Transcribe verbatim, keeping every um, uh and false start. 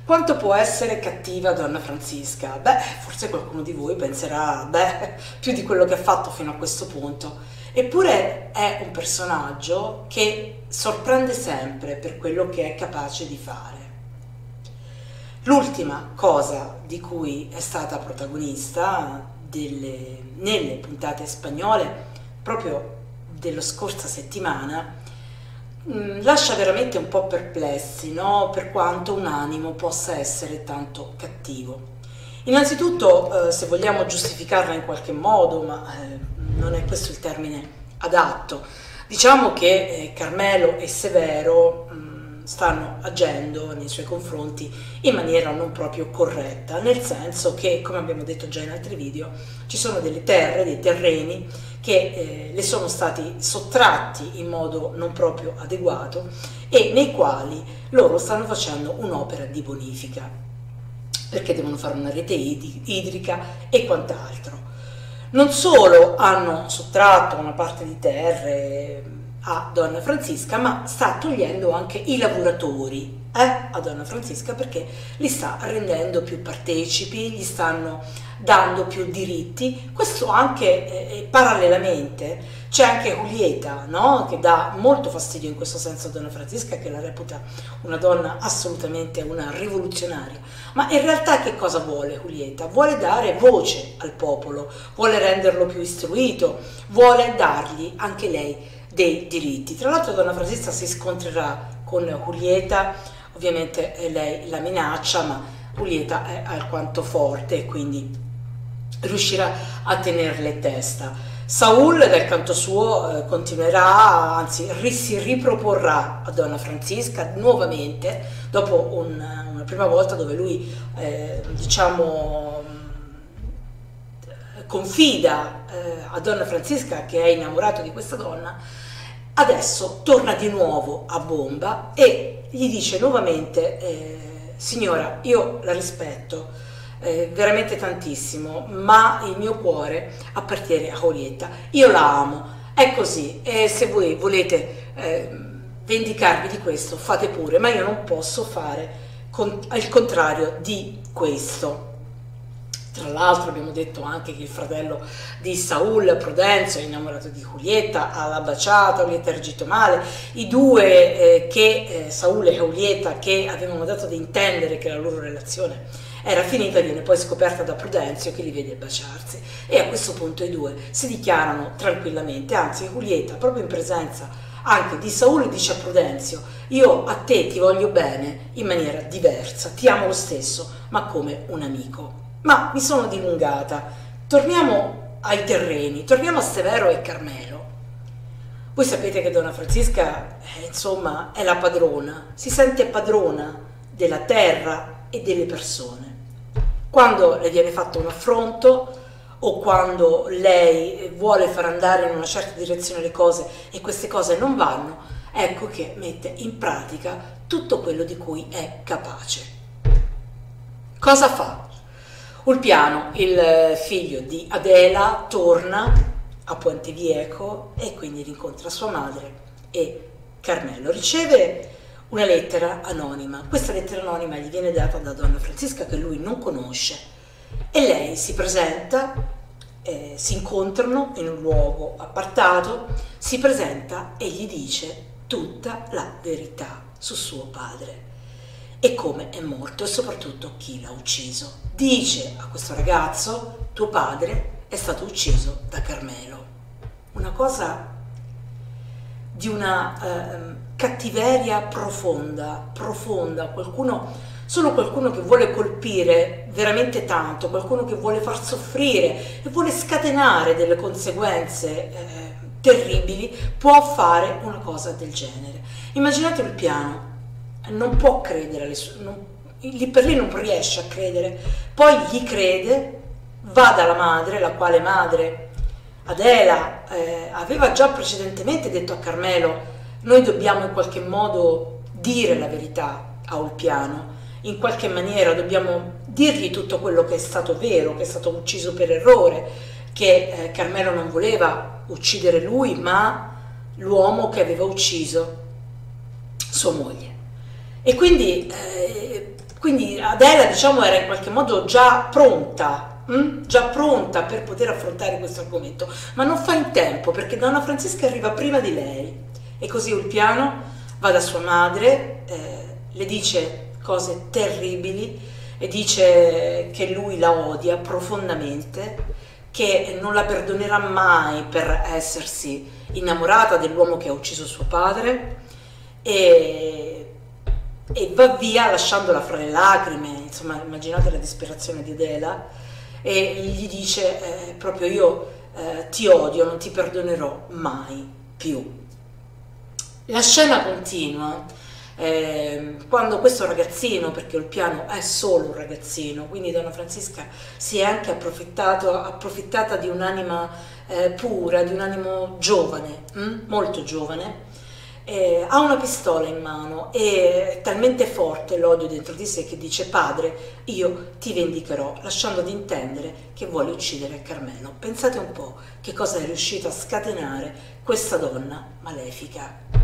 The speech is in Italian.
Quanto può essere cattiva Donna Francisca? Beh, forse qualcuno di voi penserà, beh, più di quello che ha fatto fino a questo punto. Eppure è un personaggio che sorprende sempre per quello che è capace di fare. L'ultima cosa di cui è stata protagonista delle, nelle puntate spagnole, proprio della scorsa settimana, lascia veramente un po' perplessi, no? Per quanto un animo possa essere tanto cattivo. Innanzitutto, eh, se vogliamo giustificarla in qualche modo, ma eh, non è questo il termine adatto, diciamo che eh, Carmelo e Severo mh, stanno agendo nei suoi confronti in maniera non proprio corretta, nel senso che, come abbiamo detto già in altri video, ci sono delle terre, dei terreni che eh, le sono stati sottratti in modo non proprio adeguato e nei quali loro stanno facendo un'opera di bonifica, perché devono fare una rete idrica e quant'altro. Non solo hanno sottratto una parte di terre a Donna Francisca, ma sta togliendo anche i lavoratori eh, a Donna Francisca, perché li sta rendendo più partecipi, gli stanno dando più diritti. Questo anche eh, parallelamente c'è anche Julieta, no? Che dà molto fastidio in questo senso a Donna Francisca, che la reputa una donna assolutamente una rivoluzionaria. Ma in realtà che cosa vuole Julieta? Vuole dare voce al popolo, vuole renderlo più istruito, vuole dargli anche lei dei diritti. Tra l'altro Donna Francisca si scontrerà con Julieta, ovviamente lei la minaccia, ma Julieta è alquanto forte e quindi riuscirà a tenerle testa. Saul dal canto suo eh, continuerà, anzi ri, si riproporrà a Donna Francisca nuovamente, dopo un, una prima volta dove lui eh, diciamo confida eh, a Donna Francisca che è innamorato di questa donna. Adesso torna di nuovo a bomba e gli dice nuovamente eh, signora, io la rispetto Eh, veramente tantissimo, ma il mio cuore appartiene a Julieta, io la amo, è così, e se voi volete eh, vendicarvi di questo fate pure, ma io non posso fare con, al contrario di questo. Tra l'altro abbiamo detto anche che il fratello di Saul, Prudenzio, è innamorato di Julieta, ha la baciata, Julieta ha reagito male, i due eh, che eh, Saul e Julieta, che avevano dato ad intendere che la loro relazione era finita, viene poi scoperta da Prudenzio che li vede baciarsi e a questo punto i due si dichiarano tranquillamente, anzi Julieta proprio in presenza anche di Saul dice a Prudenzio io a te ti voglio bene in maniera diversa, ti amo lo stesso ma come un amico. Ma mi sono dilungata, torniamo ai terreni, torniamo a Severo e Carmelo. Voi sapete che Donna Francisca eh, insomma è la padrona, si sente padrona della terra e delle persone. Quando le viene fatto un affronto o quando lei vuole far andare in una certa direzione le cose e queste cose non vanno, ecco che mette in pratica tutto quello di cui è capace. Cosa fa? Ulpiano, il figlio di Adela, torna a Puentevieco e quindi rincontra sua madre e Carmelo. Riceve una lettera anonima. Questa lettera anonima gli viene data da Donna Francisca che lui non conosce e lei si presenta, eh, si incontrano in un luogo appartato, si presenta e gli dice tutta la verità su suo padre e come è morto e soprattutto chi l'ha ucciso. Dice a questo ragazzo tuo padre è stato ucciso da Carmelo. Una cosa di una eh, cattiveria profonda, profonda, qualcuno, solo qualcuno che vuole colpire veramente tanto, qualcuno che vuole far soffrire e vuole scatenare delle conseguenze eh, terribili, può fare una cosa del genere. Immaginate il piano, non può credere, alle sue, non, lì per lì non riesce a credere, poi gli crede, va dalla madre, la quale madre Adela eh, aveva già precedentemente detto a Carmelo noi dobbiamo in qualche modo dire la verità a Ulpiano, in qualche maniera dobbiamo dirgli tutto quello che è stato vero, che è stato ucciso per errore, che eh, Carmelo non voleva uccidere lui ma l'uomo che aveva ucciso sua moglie. E quindi eh, quindi Adela, diciamo, era in qualche modo già pronta, hm? già pronta per poter affrontare questo argomento, ma non fa in tempo perché Donna Francisca arriva prima di lei e così Ulpiano va da sua madre, eh, le dice cose terribili e dice che lui la odia profondamente, che non la perdonerà mai per essersi innamorata dell'uomo che ha ucciso suo padre e e va via lasciandola fra le lacrime. Insomma, immaginate la disperazione di Adela, e gli dice eh, proprio io eh, ti odio, non ti perdonerò mai più. La scena continua eh, quando questo ragazzino, perché Ulpiano è solo un ragazzino, quindi Donna Francisca si è anche approfittato, approfittata di un'anima eh, pura, di un animo giovane, hm? molto giovane. Eh, ha una pistola in mano e è talmente forte l'odio dentro di sé che dice: padre, io ti vendicherò, lasciando di intendere che vuole uccidere Carmelo. Pensate un po' che cosa è riuscita a scatenare questa donna malefica.